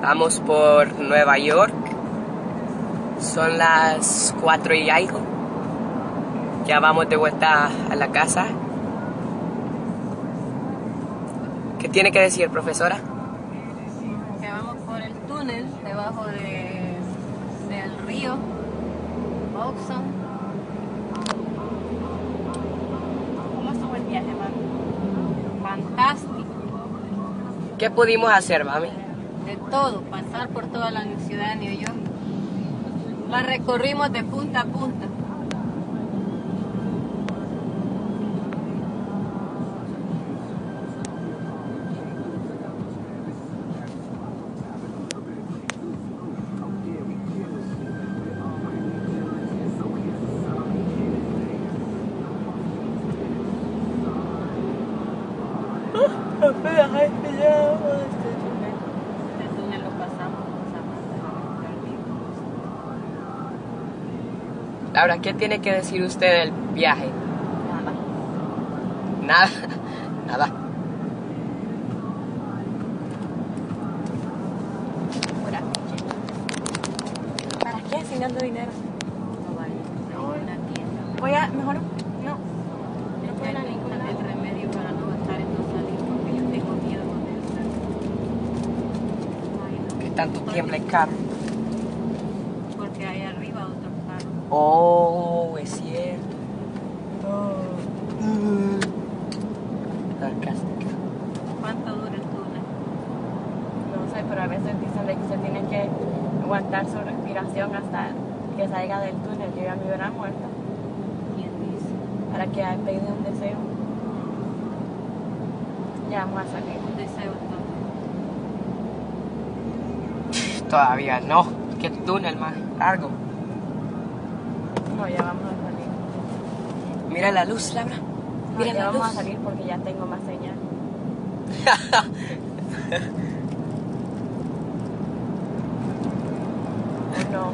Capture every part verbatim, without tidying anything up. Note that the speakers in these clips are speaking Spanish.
Vamos por Nueva York. Son las cuatro y algo. Ya vamos de vuelta a la casa. ¿Qué tiene que decir, profesora? Que vamos por el túnel debajo de, del río Hudson. ¿Cómo estuvo el viaje, mami? Fantástico. ¿Qué pudimos hacer, mami? De todo, pasar por toda la ciudad de New York. La recorrimos de punta a punta. Este túnel lo pasamos. Laura, ¿qué tiene que decir usted del viaje? Nada. Nada. Nada. Por aquí. ¿Para qué? Si no ando dinero. No vale. No, en la tienda. Voy a, mejor, no. No puedo ir a ningún lado. El remedio para no gastar en no salir, porque yo tengo miedo con eso. Ay, no. ¿Qué tanto tiembla el carro? Porque hay arriba otro carro. Oh, es cierto. Mm. Sarcástica. ¿Cuánto dura el túnel? No sé, pero a veces dicen de que se tiene que aguantar su respiración hasta que salga del túnel. Yo ya me hubiera muerto. ¿Quién dice? Para que haya pedido un deseo. Ya vamos a salir. Un deseo entonces. Todavía no. ¿Qué túnel más largo? No, ya vamos a salir. Mira la luz, Laura. No, Mira ya la vamos luz. a salir porque ya tengo más señal. No.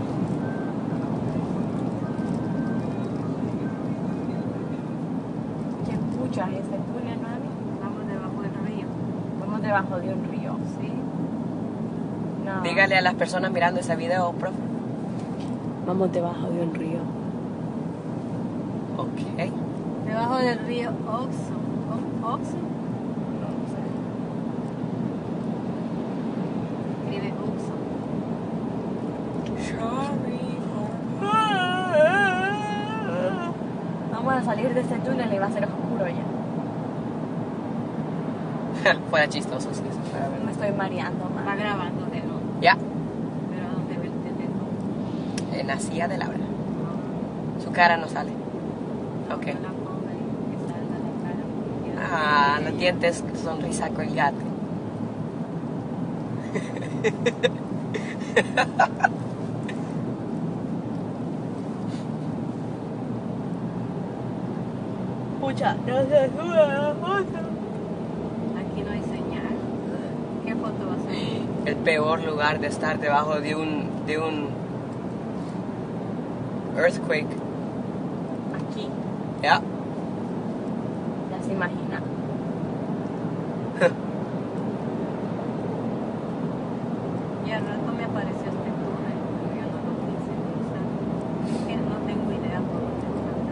¿Qué pucha es este túnel, mami? Vamos debajo del río. Vamos debajo de un río. Sí. No. Dígale a las personas mirando ese video, profe. Vamos debajo de un río. Ok. Debajo del río Hudson. ¿Hudson? No sé. Escribe Hudson. Vamos a salir de este túnel y va a ser oscuro ya. Fuera chistoso, sí. Fuera Me estoy mareando, mamá. Está grabando de nuevo. Ya. Pero ¿a dónde ve el teléfono? En la silla de Laura. Su cara no sale. Ok. No la ponga y que salga de cara. Ah, no dientes, sonrisa con el gato. Pucha, no se sube la foto. Aquí no hay señal. ¿Qué foto va a ser? El peor lugar de estar debajo de un de un earthquake. Aquí. Ya. Ya se imagina. Y al rato me apareció este túnel, pero yo no lo quise usar. Es que no tengo idea por dónde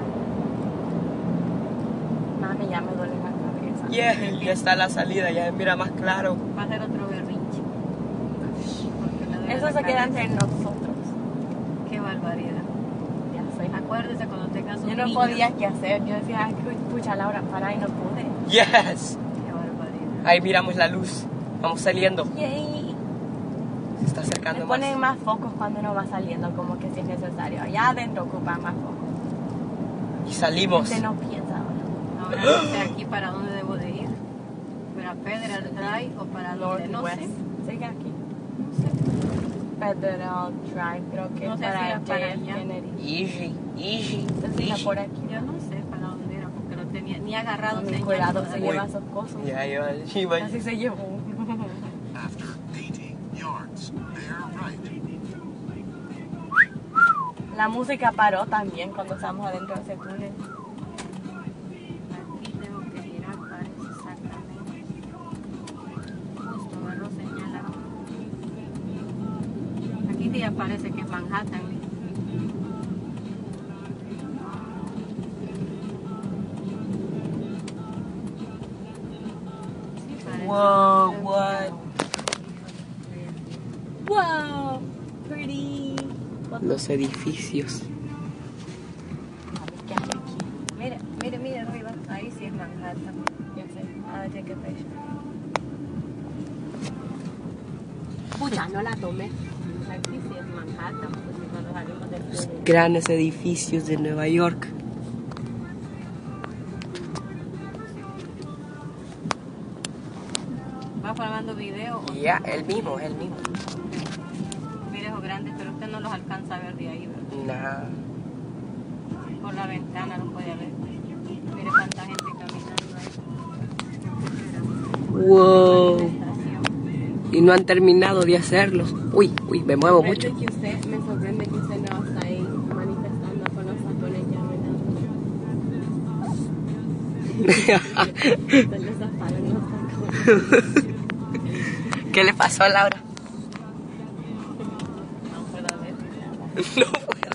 está. Mami, ya me duele la cabeza. Yeah, ya está la salida, ya mira más claro. Va a ser otro berrinche. Eso se queda entre nosotros. Qué barbaridad. Ya sé. Acuérdese cuando tengas un Yo no niño. podía qué hacer. Yo decía, ay, pucha, Laura, para y no pude. Yes. Qué barbaridad. Ahí miramos la luz. Vamos saliendo. Yay. Se está acercando Me más. ponen más focos cuando uno va saliendo, como que si es necesario. Allá adentro ocupan más focos. Y salimos. Usted no piensa ahora. Ahora no sé aquí para dónde debo de ir. ¿Para Federal Drive o para dónde? No Northwest. sé. Sigue aquí. No sé. Federal Drive, creo que No es sé si para era para J F allá. Kennedy. Easy, easy, Entonces easy. está por aquí. Yo no sé para dónde era porque no tenía ni agarrado Con señal. cuidado, se todavía. lleva esos cosas. Ya, ya, iba. Así se llevó. After eighty yards, bear right. La música paró también cuando estábamos adentro de ese túnel. Aquí tengo que girar, parece exactamente. Justo agarró señal aquí. sí ya parece que es Manhattan. Sí, parece. Wow, what? Wow, pretty. Los edificios. ¿Qué hay aquí? Mira, mira, mira arriba. Ahí sí es Manhattan. Ya sé. Ah, take a picture. Pucha, no la tomé. Aquí sí es Manhattan, pues si cuando salimos del Los cine. grandes edificios de Nueva York. ¿Va grabando video o Ya, el mismo, el mismo. videos grandes, pero usted no los alcanza a ver de ahí, ¿verdad? Nah. Por la ventana los puede ver. Mire cuánta gente caminando ahí. Wow. Estación. Y no han terminado de hacerlos. Uy, uy, me muevo mucho. Que usted, me sorprende que usted no está ahí manifestando con los tacones ya menados. Se les zafaron los tacones. ¿Qué le pasó a Laura? No puedo ver nada. No puedo.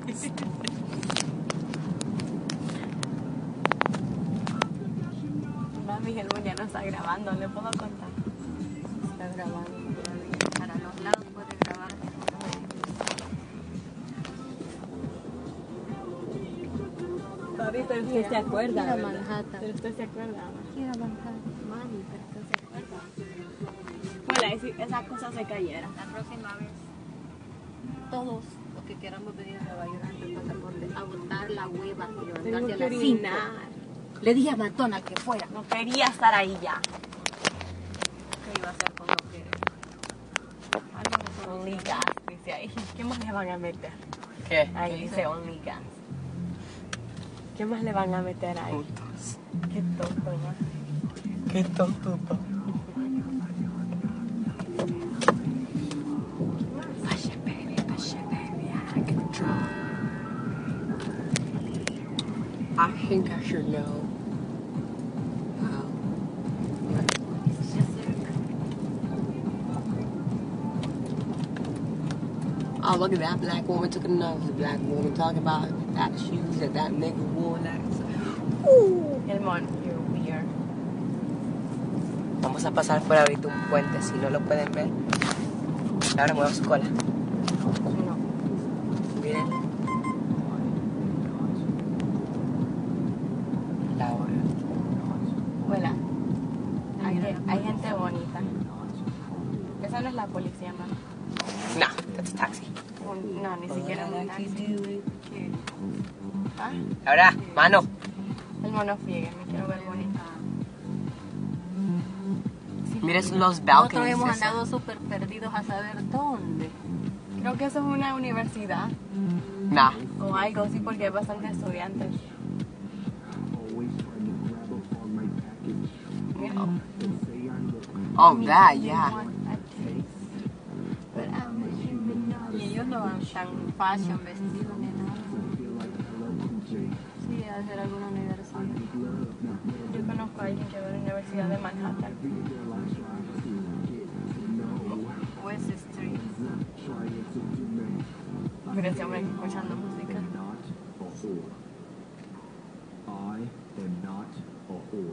Mami, el ya no está grabando, ¿le puedo contar? Está grabando todavía. Para los lados puede grabar. Ahorita usted se acuerda, Mira ¿verdad? Manhattan. Pero usted se acuerda, ¿no? Quiero Manhattan. Mami, pero usted se acuerda. Bueno, esi- esa cosa se cayera. La próxima vez, todos los que queramos venir a Nueva York antes del pasaporte, a botar la hueva y Tengo levantarse a que las cinco. orinar. Le dije a McDonald's que fuera. No quería estar ahí ya. ¿Qué iba a hacer con lo que? Algo que solo Only gas, dice ahí. ¿Qué más le van a meter? ¿Qué? Ahí dice only gas. ¿Qué más le van a meter ahí? Putos. Qué tonto, ¿no? Qué tonto, pa. Fashion baby, fashion baby, I can try. I think I should know. How. Oh, look at that black woman took another black woman talking about that shoes that that nigga wore. That's... Ooh. El mon, you're weird. Vamos a pasar por ahorita un puente, si no lo pueden ver. Ahora muevo su cola. No. Miren. Laura. Vuela. Hay, hay gente bonita. Esa no es la policía, mamá. No, that's a taxi. Un- no, ni siquiera un taxi. ¿Qué? ¿Ah? Laura, mano. El mono friegue, me quiero ver bonita. Miren los Nosotros balconies. hemos esos. andado súper perdidos a saber dónde. Creo que eso es una universidad Nah. o algo así porque hay bastantes estudiantes. Mira. Oh, that, yeah. Y ellos no van tan fashion vestidos ni nada. Sí, debe ser alguna universidad. Yo conozco a alguien que va a la Universidad de Manhattan. West Street. Pero ese hombre aquí escuchando música. I am not a whore.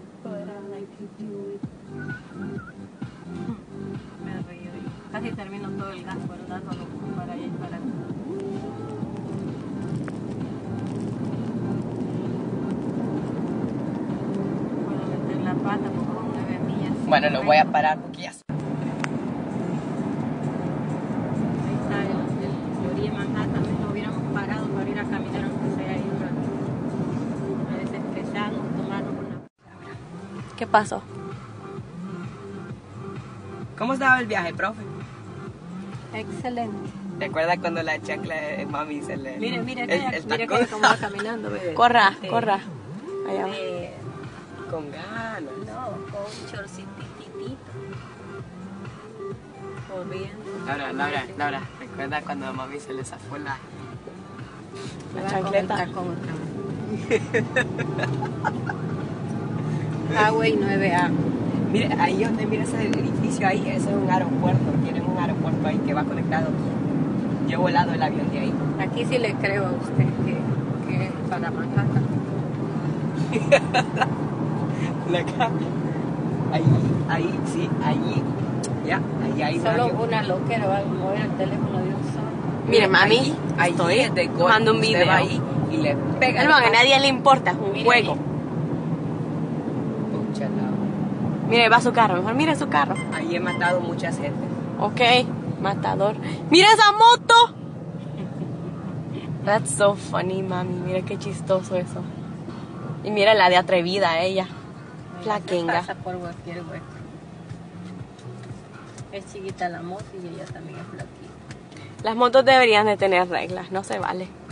Me he reído yo. Casi termino todo el gas guardándolo para allá y para acá. Puedo meter la pata por como nueve millas. Bueno, lo voy a parar porque ya. Ahí está el, el, la orilla de Manhattan. Nos hubiéramos parado para ir a caminar aunque sea ahí un ratito. A desestresarnos, tomarnos una... ¿Qué pasó? ¿Cómo estaba el viaje, profe? Excelente. ¿Te acuerdas cuando la chancla de mami se le... Mire, mire, el, mire, el mire tacón? cómo va caminando, bebé. Corra, Sí. corra. Allá va. Eh, Con ganas. no, con un chorcititito. Corriendo. Laura, Laura, Laura, ¿recuerdas cuando a mami se le zafó la... Me La va chancleta. con el tacón otra vez. Highway nueve A. Mire, ahí donde mira ese edificio ahí, ese es un aeropuerto, tienen un aeropuerto ahí que va conectado. Yo he volado el avión de ahí. Aquí sí le creo a usted que, que es para Manhattan. La acá. Ahí, ahí, sí, allí. Ya, ahí hay un Solo avión. una loquera va a mover el teléfono de un solo. Mire, mami, Ahí, ahí estoy es de golf. tomando un Usted video. va ahí y le pega. Hermano, a nadie le importa, es un Mire juego. ahí. Pucha, la- Mire, va su carro, mejor mire su carro. Ahí he matado mucha gente. Ok, matador. ¡Mira esa moto! That's so funny, mami. Mira qué chistoso eso. Y mira la de atrevida, ella. La Se Kinga. pasa por cualquier hueco. Es chiquita la moto y ella también es flaquita. Las motos deberían de tener reglas, no se vale.